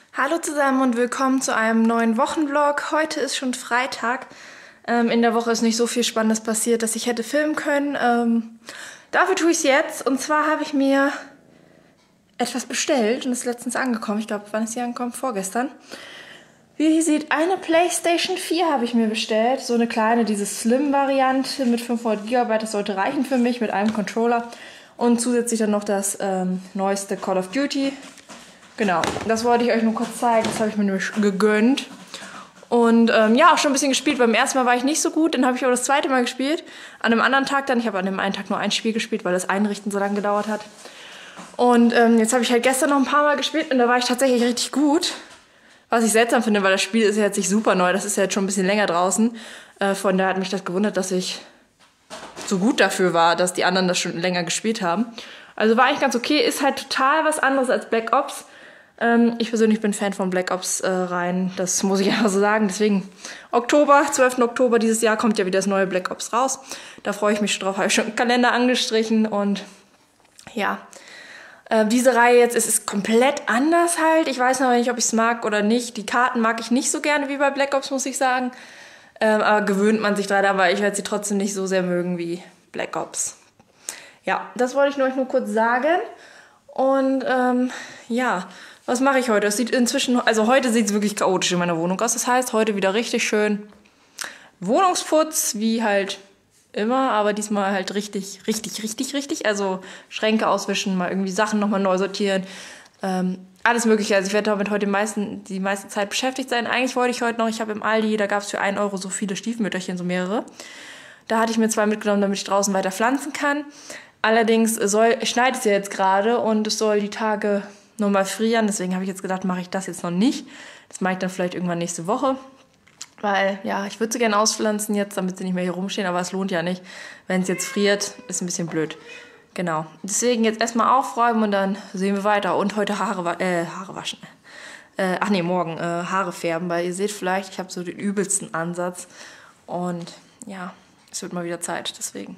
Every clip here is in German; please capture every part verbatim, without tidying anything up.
Hallo zusammen und willkommen zu einem neuen Wochenvlog. Heute ist schon Freitag. Ähm, in der Woche ist nicht so viel Spannendes passiert, dass ich hätte filmen können. Ähm, dafür tue ich es jetzt. Und zwar habe ich mir etwas bestellt und ist letztens angekommen. Ich glaube, wann ist sie angekommen? Vorgestern. Wie ihr hier seht, eine PlayStation vier habe ich mir bestellt. So eine kleine, diese Slim-Variante mit fünfhundert Gigabyte. Das sollte reichen für mich mit einem Controller. Und zusätzlich dann noch das ähm, neueste Call of Duty. Genau, das wollte ich euch nur kurz zeigen. Das habe ich mir nämlich gegönnt. Und ähm, ja, auch schon ein bisschen gespielt. Beim ersten Mal war ich nicht so gut. Dann habe ich aber das zweite Mal gespielt. An einem anderen Tag dann. Ich habe an dem einen Tag nur ein Spiel gespielt, weil das Einrichten so lange gedauert hat. Und ähm, jetzt habe ich halt gestern noch ein paar Mal gespielt. Und da war ich tatsächlich richtig gut. Was ich seltsam finde, weil das Spiel ist ja jetzt nicht super neu. Das ist ja jetzt schon ein bisschen länger draußen. Äh, von daher hat mich das gewundert, dass ich so gut dafür war, dass die anderen das schon länger gespielt haben. Also war eigentlich ganz okay. Ist halt total was anderes als Black Ops. Ich persönlich bin Fan von Black Ops äh, rein, das muss ich einfach so sagen. Deswegen Oktober, zwölften Oktober dieses Jahr kommt ja wieder das neue Black Ops raus. Da freue ich mich schon drauf, habe ich schon einen Kalender angestrichen. Und ja, äh, diese Reihe jetzt ist, ist komplett anders halt. Ich weiß noch nicht, ob ich es mag oder nicht. Die Karten mag ich nicht so gerne wie bei Black Ops, muss ich sagen. Ähm, aber gewöhnt man sich dran, aber ich werde sie trotzdem nicht so sehr mögen wie Black Ops. Ja, das wollte ich euch nur kurz sagen. Und ähm, ja... Was mache ich heute? Es sieht inzwischen, also heute sieht es wirklich chaotisch in meiner Wohnung aus. Das heißt, heute wieder richtig schön Wohnungsputz, wie halt immer, aber diesmal halt richtig, richtig, richtig, richtig. Also Schränke auswischen, mal irgendwie Sachen nochmal neu sortieren. Ähm, alles Mögliche. Also ich werde damit heute die, meisten, die meiste Zeit beschäftigt sein. Eigentlich wollte ich heute noch, ich habe im Aldi, da gab es für einen Euro so viele Stiefmütterchen, so mehrere. Da hatte ich mir zwei mitgenommen, damit ich draußen weiter pflanzen kann. Allerdings soll, schneit es ja jetzt gerade und es soll die Tage nochmal frieren, deswegen habe ich jetzt gedacht, mache ich das jetzt noch nicht. Das mache ich dann vielleicht irgendwann nächste Woche. Weil, ja, ich würde sie gerne auspflanzen jetzt, damit sie nicht mehr hier rumstehen, aber es lohnt ja nicht. Wenn es jetzt friert, ist ein bisschen blöd. Genau. Deswegen jetzt erstmal aufräumen und dann sehen wir weiter. Und heute Haare, äh, Haare waschen. Äh, ach nee, morgen äh, Haare färben, weil ihr seht vielleicht, ich habe so den übelsten Ansatz. Und ja, es wird mal wieder Zeit, deswegen.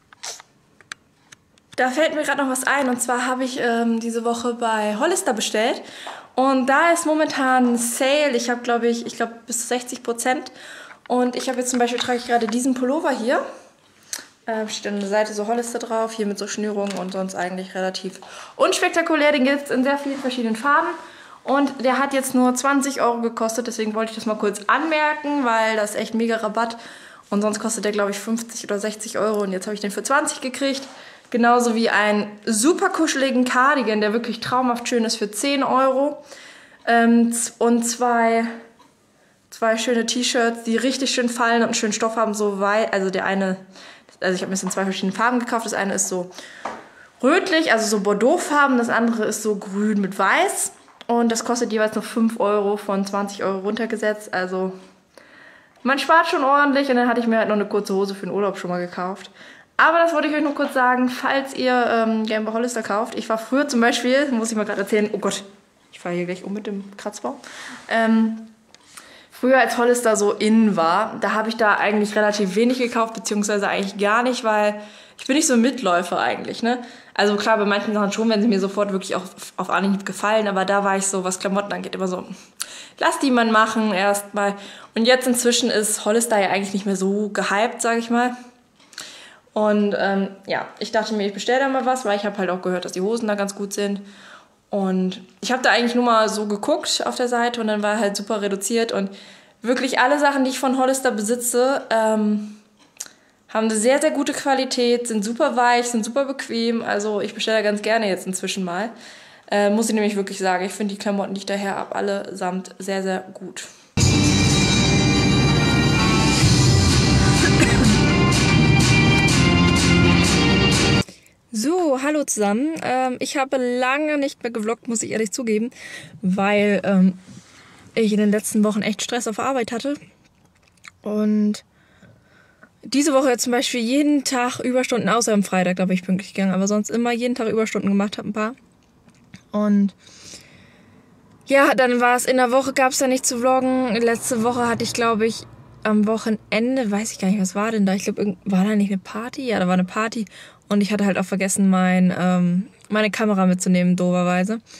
Da fällt mir gerade noch was ein, und zwar habe ich ähm, diese Woche bei Hollister bestellt und da ist momentan Sale. Ich habe, glaube ich, ich glaube bis zu sechzig Prozent und ich habe jetzt zum Beispiel, trage ich gerade diesen Pullover hier. Äh, steht an der Seite so Hollister drauf, hier mit so Schnürungen und sonst eigentlich relativ unspektakulär. Den gibt es in sehr vielen verschiedenen Farben und der hat jetzt nur zwanzig Euro gekostet, deswegen wollte ich das mal kurz anmerken, weil das ist echt mega Rabatt und sonst kostet der, glaube ich, fünfzig oder sechzig Euro und jetzt habe ich den für zwanzig gekriegt. Genauso wie einen super kuscheligen Cardigan, der wirklich traumhaft schön ist, für zehn Euro. Ähm, und zwei, zwei schöne T-Shirts, die richtig schön fallen und einen schönen Stoff haben. So weit, also der eine, also ich habe mir das in zwei verschiedenen Farben gekauft. Das eine ist so rötlich, also so Bordeauxfarben. Das andere ist so grün mit weiß. Und das kostet jeweils nur fünf Euro von zwanzig Euro runtergesetzt. Also man spart schon ordentlich. Und dann hatte ich mir halt noch eine kurze Hose für den Urlaub schon mal gekauft. Aber das wollte ich euch nur kurz sagen, falls ihr ähm, gerne bei Hollister kauft. Ich war früher zum Beispiel, muss ich mal gerade erzählen, oh Gott, ich fahre hier gleich um mit dem Kratzbaum. Ähm, früher als Hollister so in war, da habe ich da eigentlich relativ wenig gekauft, beziehungsweise eigentlich gar nicht, weil ich bin nicht so ein Mitläufer eigentlich, ne? Also klar, bei manchen Sachen schon, wenn sie mir sofort wirklich auf, auf Anhieb gefallen, aber da war ich so, was Klamotten angeht, immer so, lass die mal machen erstmal. Und jetzt inzwischen ist Hollister ja eigentlich nicht mehr so gehypt, sage ich mal. Und ähm, ja, ich dachte mir, ich bestelle da mal was, weil ich habe halt auch gehört, dass die Hosen da ganz gut sind. Und ich habe da eigentlich nur mal so geguckt auf der Seite und dann war halt super reduziert. Und wirklich alle Sachen, die ich von Hollister besitze, ähm, haben eine sehr, sehr gute Qualität, sind super weich, sind super bequem. Also ich bestelle da ganz gerne jetzt inzwischen mal. Äh, muss ich nämlich wirklich sagen, ich finde die Klamotten, die ich daher habe, allesamt sehr, sehr gut. So, hallo zusammen. Ähm, ich habe lange nicht mehr gevloggt, muss ich ehrlich zugeben, weil ähm, ich in den letzten Wochen echt Stress auf Arbeit hatte. Und diese Woche jetzt zum Beispiel jeden Tag Überstunden, außer am Freitag, da bin ich pünktlich gegangen, aber sonst immer jeden Tag Überstunden gemacht habe, ein paar. Und ja, dann war es in der Woche, gab es da nicht zu vloggen. Letzte Woche hatte ich, glaube ich, am Wochenende, weiß ich gar nicht, was war denn da? Ich glaube, war da nicht eine Party? Ja, da war eine Party. Und ich hatte halt auch vergessen, mein, ähm, meine Kamera mitzunehmen, dooferweise.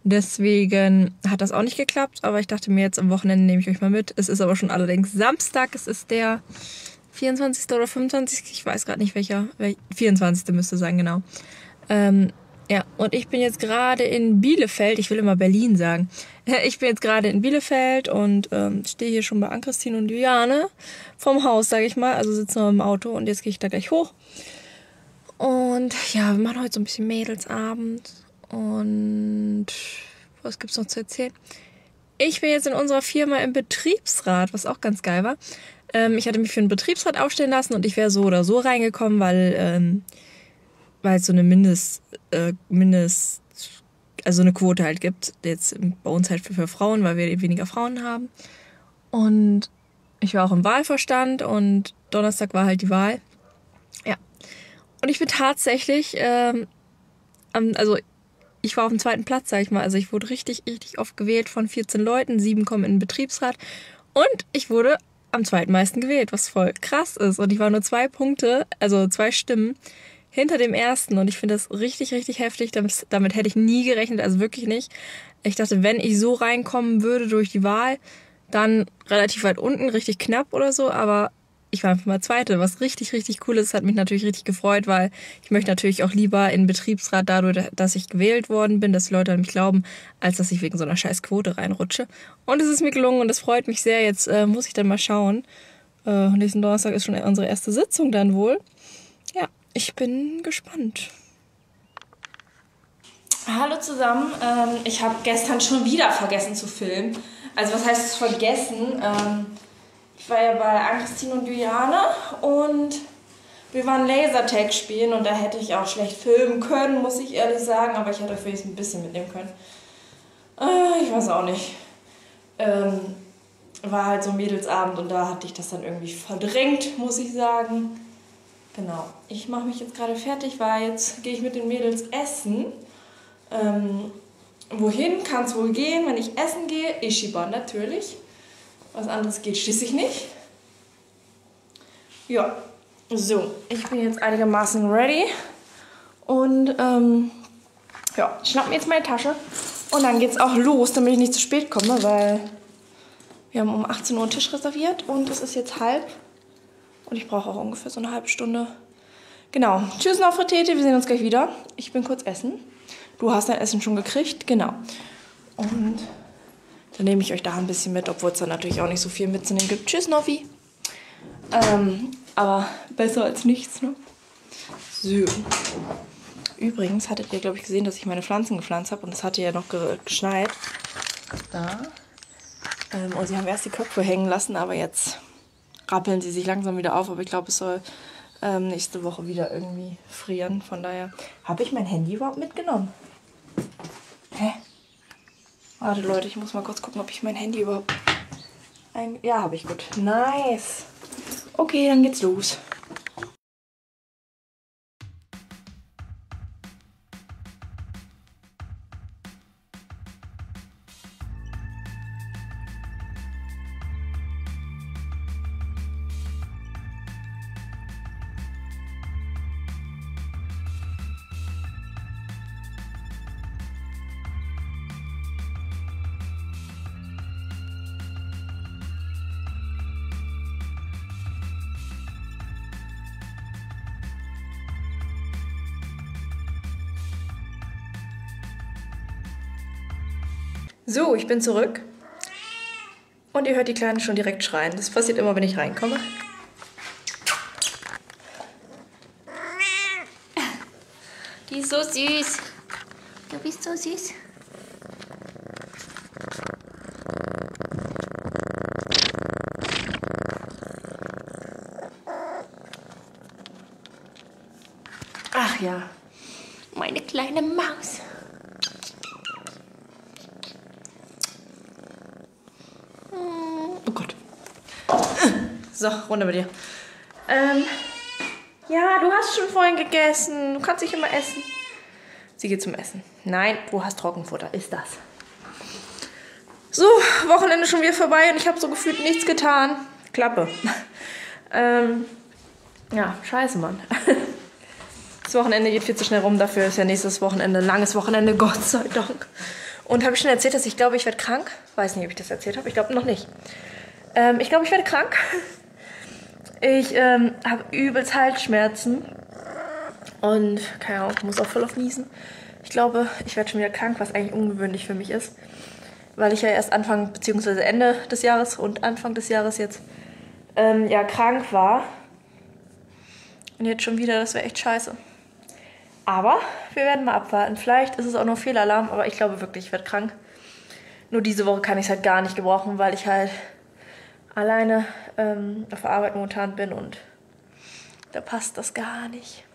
Deswegen hat das auch nicht geklappt. Aber ich dachte mir, jetzt am Wochenende nehme ich euch mal mit. Es ist aber schon allerdings Samstag. Es ist der vierundzwanzigste oder fünfundzwanzigste Ich weiß gerade nicht welcher. vierundzwanzigste müsste sein, genau. Ähm, ja, und ich bin jetzt gerade in Bielefeld. Ich will immer Berlin sagen. Ich bin jetzt gerade in Bielefeld und ähm, stehe hier schon bei Ann-Christine und Juliane vom Haus, sage ich mal. Also sitzen wir im Auto und jetzt gehe ich da gleich hoch. Und ja, wir machen heute so ein bisschen Mädelsabend. Und was gibt's noch zu erzählen? Ich bin jetzt in unserer Firma im Betriebsrat, was auch ganz geil war. Ähm, ich hatte mich für einen Betriebsrat aufstellen lassen und ich wäre so oder so reingekommen, weil ähm, weil es so eine Mindest, äh, Mindest, also eine Quote halt gibt. Jetzt bei uns halt für, für Frauen, weil wir weniger Frauen haben. Und ich war auch im Wahlvorstand und Donnerstag war halt die Wahl. Ja. Und ich bin tatsächlich, ähm, also ich war auf dem zweiten Platz, sag ich mal. Also ich wurde richtig, richtig oft gewählt von vierzehn Leuten. Sieben kommen in den Betriebsrat. Und ich wurde am zweitmeisten gewählt, was voll krass ist. Und ich war nur zwei Punkte, also zwei Stimmen hinter dem ersten. Und ich finde das richtig, richtig heftig. Damit, damit hätte ich nie gerechnet, also wirklich nicht. Ich dachte, wenn ich so reinkommen würde durch die Wahl, dann relativ weit unten, richtig knapp oder so. Aber ich war einfach mal Zweite, was richtig, richtig cool ist. Hat mich natürlich richtig gefreut, weil ich möchte natürlich auch lieber in den Betriebsrat dadurch, dass ich gewählt worden bin, dass die Leute an mich glauben, als dass ich wegen so einer scheiß Quote reinrutsche. Und es ist mir gelungen und es freut mich sehr. Jetzt äh, muss ich dann mal schauen. Äh, nächsten Donnerstag ist schon unsere erste Sitzung dann wohl. Ja, ich bin gespannt. Hallo zusammen. Ähm, ich habe gestern schon wieder vergessen zu filmen. Also was heißt vergessen? Ähm, Ich war ja bei Ann-Christine und Juliane und wir waren Lasertag spielen und da hätte ich auch schlecht filmen können, muss ich ehrlich sagen, aber ich hätte euch wenigstens ein bisschen mitnehmen können. Äh, ich weiß auch nicht. Ähm, war halt so ein Mädelsabend und da hatte ich das dann irgendwie verdrängt, muss ich sagen. Genau, ich mache mich jetzt gerade fertig, weil jetzt gehe ich mit den Mädels essen. Ähm, wohin kann es wohl gehen, wenn ich essen gehe? Ichiban natürlich. Was anderes geht schließlich nicht. Ja, so, ich bin jetzt einigermaßen ready. Und ähm, ja, ich schnapp mir jetzt meine Tasche. Und dann geht's auch los, damit ich nicht zu spät komme, weil wir haben um achtzehn Uhr einen Tisch reserviert und es ist jetzt halb. Und ich brauche auch ungefähr so eine halbe Stunde. Genau, tschüss noch, Fritete, wir sehen uns gleich wieder. Ich bin kurz essen. Du hast dein Essen schon gekriegt, genau. Und dann nehme ich euch da ein bisschen mit, obwohl es dann natürlich auch nicht so viel mitzunehmen gibt. Tschüss, Noffi. Ähm, aber besser als nichts, ne? So. Übrigens hattet ihr, glaube ich, gesehen, dass ich meine Pflanzen gepflanzt habe. Und es hatte ja noch geschneit. Da. Ähm, und sie haben erst die Köpfe hängen lassen, aber jetzt rappeln sie sich langsam wieder auf. Aber ich glaube, es soll ähm, nächste Woche wieder irgendwie frieren. Von daher habe ich mein Handy überhaupt mitgenommen. Hä? Warte Leute, ich muss mal kurz gucken, ob ich mein Handy überhaupt... Ein ja, habe ich, gut. Nice. Okay, dann geht's los. So, ich bin zurück. Und ihr hört die Kleine schon direkt schreien. Das passiert immer, wenn ich reinkomme. Die ist so süß. Du bist so süß. Ach ja, meine kleine Maus. Oh Gott. So, runter mit dir. Ähm, ja, du hast schon vorhin gegessen. Du kannst nicht immer essen. Sie geht zum Essen. Nein, du hast Trockenfutter. Ist das. So, Wochenende schon wieder vorbei und ich habe so gefühlt nichts getan. Klappe. ähm, ja, scheiße, Mann. Das Wochenende geht viel zu schnell rum. Dafür ist ja nächstes Wochenende ein langes Wochenende. Gott sei Dank. Und habe ich schon erzählt, dass ich glaube, ich werde krank? Weiß nicht, ob ich das erzählt habe. Ich glaube noch nicht. Ähm, ich glaube, ich werde krank. Ich ähm, habe übelst Halsschmerzen. Und, keine Ahnung, ich muss auch voll auf niesen. Ich glaube, ich werde schon wieder krank, was eigentlich ungewöhnlich für mich ist. Weil ich ja erst Anfang, beziehungsweise Ende des Jahres und Anfang des Jahres jetzt ähm, ja krank war. Und jetzt schon wieder, das wäre echt scheiße. Aber wir werden mal abwarten. Vielleicht ist es auch nur Fehlalarm, aber ich glaube wirklich, ich werde krank. Nur diese Woche kann ich es halt gar nicht gebrauchen, weil ich halt alleine ähm, auf der Arbeit momentan bin und da passt das gar nicht.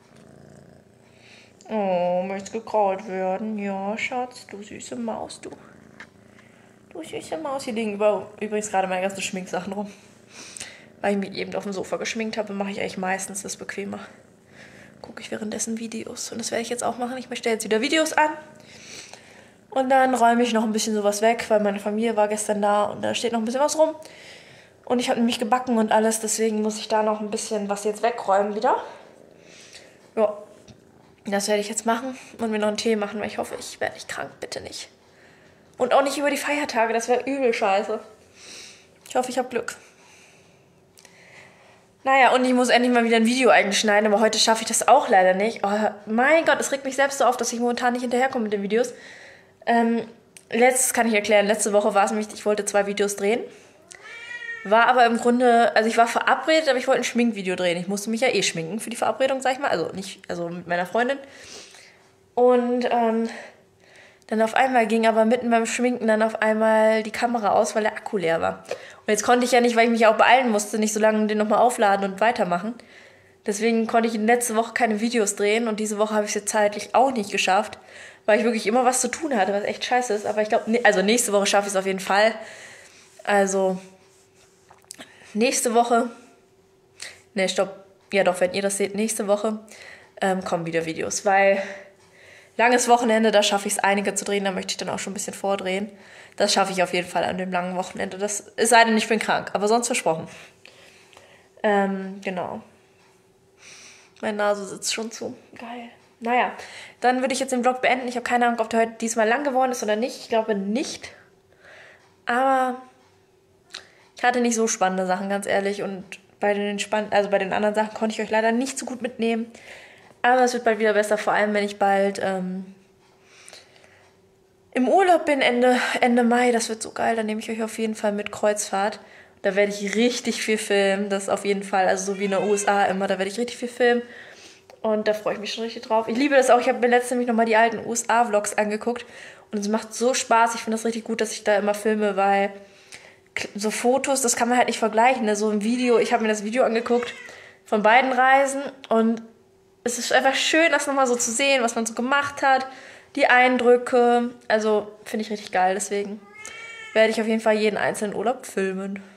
Oh, möchtest gekrault werden? Ja, Schatz, du süße Maus, du. Du süße Maus. Hier liegen über, übrigens gerade meine ganzen Schminksachen rum. Weil ich mich eben auf dem Sofa geschminkt habe, mache ich eigentlich meistens das bequemer. Gucke ich währenddessen Videos. Und das werde ich jetzt auch machen. Ich stelle jetzt wieder Videos an. Und dann räume ich noch ein bisschen sowas weg, weil meine Familie war gestern da und da steht noch ein bisschen was rum. Und ich habe nämlich gebacken und alles, deswegen muss ich da noch ein bisschen was jetzt wegräumen wieder. Ja, das werde ich jetzt machen und mir noch einen Tee machen, weil ich hoffe, ich werde nicht krank, bitte nicht. Und auch nicht über die Feiertage, das wäre übel scheiße. Ich hoffe, ich habe Glück. Naja, und ich muss endlich mal wieder ein Video eigentlich schneiden, aber heute schaffe ich das auch leider nicht. Oh, mein Gott, es regt mich selbst so auf, dass ich momentan nicht hinterherkomme mit den Videos. Ähm, letztes kann ich erklären, letzte Woche war es nämlich, ich wollte zwei Videos drehen. War aber im Grunde, also ich war verabredet, aber ich wollte ein Schminkvideo drehen. Ich musste mich ja eh schminken für die Verabredung, sag ich mal. Also nicht, also mit meiner Freundin. Und ähm, dann auf einmal ging aber mitten beim Schminken dann auf einmal die Kamera aus, weil der Akku leer war. Und jetzt konnte ich ja nicht, weil ich mich auch beeilen musste, nicht so lange den nochmal aufladen und weitermachen. Deswegen konnte ich letzte Woche keine Videos drehen und diese Woche habe ich es jetzt zeitlich auch nicht geschafft, weil ich wirklich immer was zu tun hatte, was echt scheiße ist. Aber ich glaube, also nächste Woche schaffe ich es auf jeden Fall. Also nächste Woche, ne, stopp, ja doch, wenn ihr das seht, nächste Woche ähm, kommen wieder Videos, weil langes Wochenende, da schaffe ich es einige zu drehen, da möchte ich dann auch schon ein bisschen vordrehen. Das schaffe ich auf jeden Fall an dem langen Wochenende. Das es sei denn, ich bin krank, aber sonst versprochen. Ähm, genau. Meine Nase sitzt schon zu. Geil. Naja, dann würde ich jetzt den Vlog beenden. Ich habe keine Ahnung, ob der heute diesmal lang geworden ist oder nicht. Ich glaube nicht. Aber ich hatte nicht so spannende Sachen, ganz ehrlich. Und bei den, spann- also bei den anderen Sachen konnte ich euch leider nicht so gut mitnehmen. Aber es wird bald wieder besser, vor allem wenn ich bald ähm, im Urlaub bin, Ende, Ende Mai. Das wird so geil, dann nehme ich euch auf jeden Fall mit Kreuzfahrt. Da werde ich richtig viel filmen, das auf jeden Fall, also so wie in den U S A immer, da werde ich richtig viel filmen. Und da freue ich mich schon richtig drauf. Ich liebe das auch, ich habe mir letztens nämlich nochmal die alten U S A-Vlogs angeguckt. Und es macht so Spaß, ich finde das richtig gut, dass ich da immer filme, weil so Fotos, das kann man halt nicht vergleichen. Ne? So ein Video, ich habe mir das Video angeguckt von beiden Reisen und es ist einfach schön, das nochmal so zu sehen, was man so gemacht hat, die Eindrücke. Also finde ich richtig geil, deswegen werde ich auf jeden Fall jeden einzelnen Urlaub filmen.